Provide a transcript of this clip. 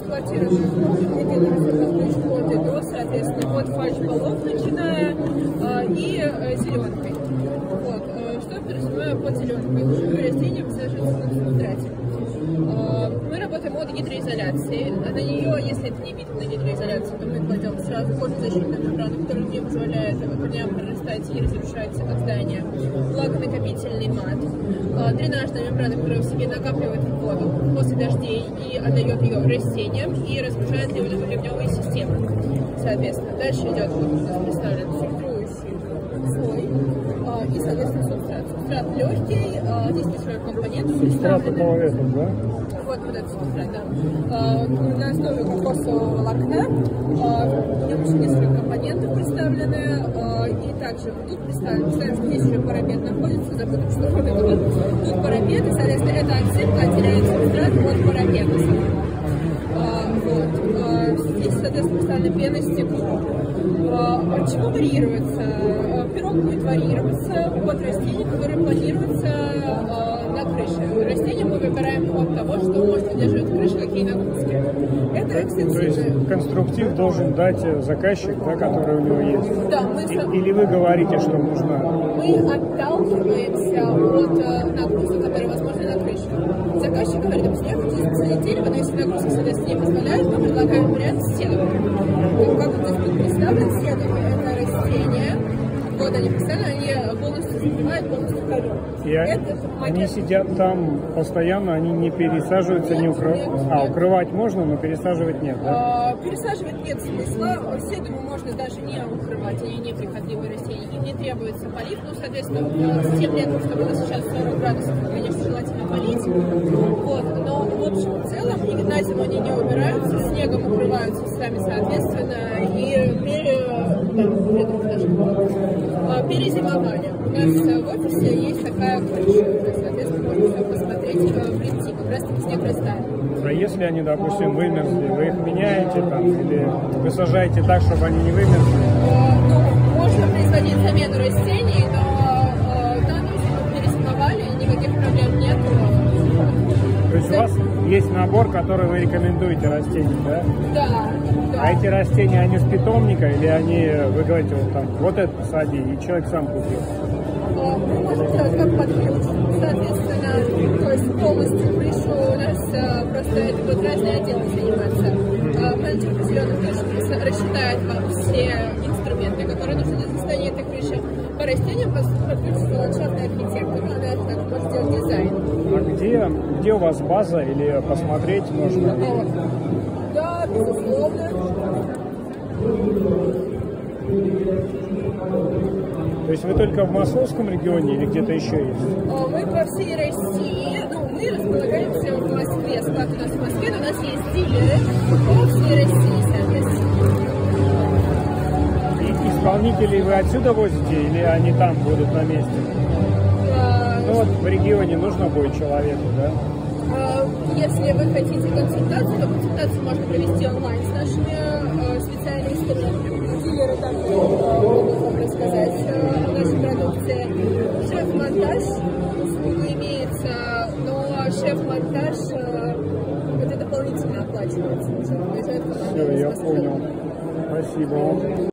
квартиры мы делаем шкоды до, соответственно, от фальш-баллов начиная и зеленкой. Вот. Что я подразумеваю под зеленкой? Живые растения высаживаются на субстрате. Мы работаем от гидроизоляции. На нее, если это не видно на гидроизоляцию, то мы кладем сразу кожезащитную мембрану, которая не позволяет корням прорастать и разрушать здание. Влагонакопительный мат. Дренажная мембрана, которая в себе накапливает воду после дождей и отдает ее растениям и разгружает ливневые системы. Соответственно, дальше идет, вот у нас представлен фильтрующий слой и, соответственно, субстрат. Субстрат легкий, здесь несколько компонентов представлены. Вот этот субстрат, да. На основе кокосового волокна. В нем еще несколько компонентов представлены. И также тут представим, что здесь еще парапет находится, забудем, что тут парапет, и, соответственно, эта отсыпка отделяет субстрат от парапета. Вот. Здесь, соответственно, представлена пена стекла. От чего варьируется? Пирог будет варьироваться от растений, которые планируются на крыше. Растения мы выбираем от того, что может удерживать крышу, какие нагрузки. Это экстенсивно. То есть конструктив должен дать заказчик, да, который у него есть? Да, Или вы говорите, что нужно? Мы отталкиваемся от нагрузок, которые возможны на крыше. Заказчик говорит, допустим, я хочу засадить дерево, но если нагрузки, соответственно, не позволяют, мы предлагаем вариант с седовым. Как вот здесь представлен седовый, это растение. Вот они представлены, они полностью закрывают, полностью ковер. И они сидят там постоянно, они не пересаживаются, не укрывают. Укрывать можно, но пересаживать нет, да? Пересаживать нет смысла. Седому можно даже не укрывать, они неприхотливые растения. Им не требуется полив, ну, соответственно, с тем летом, что было сейчас 40 градусов, конечно, желательно полить. Вот. Но в общем и целом, и на зиму они не убираются, снегом укрываются сами, соответственно, и перезимование. У нас в офисе есть такая крыша, соответственно, можно все посмотреть, прийти, как раз таки снег растает. А если они, допустим, вымерзли, вы их меняете там, или вы сажаете так, чтобы они не вымерзли? Ну, можно производить замену растений, но данную зиму перезимовали, никаких проблем нет. То есть у вас есть набор, который вы рекомендуете растениям, да? Да. А эти растения, они с питомника или они, вы говорите, вот там, вот это посади, и человек сам купил? Мы можем делать как под ключ, соответственно, то есть полностью крышу у нас просто это будет разные отделы заниматься. Менеджер по зеленым крышам рассчитает вам все инструменты, которые нужны для создания этой крыши. По растениям подключится ландшафтный архитектор, она так может сделать дизайн. А где у вас база или посмотреть можно? Да, безусловно. То есть вы только в Московском регионе или где-то еще есть? Мы по всей России, ну, мы располагаемся в Москве, склад у нас в Москве, но у нас есть дилеры по всей России, соответственно. И исполнителей вы отсюда возите или они там будут на месте? Ну вот в регионе нужно будет человеку, да? Если вы хотите консультацию, то консультацию можно провести онлайн с нашими специалистами. Дилеры там могут вам рассказать о нашей продукции. Шеф-монтаж услуга имеется, но шеф-монтаж это дополнительно оплачивается. Все, я понял. Спасибо вам.